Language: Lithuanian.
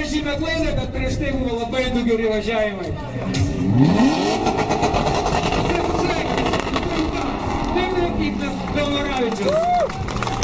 žymę klaidą, bet prieš tai buvo labai du geri važiavimai. Taip, Ignas Belmaravičius.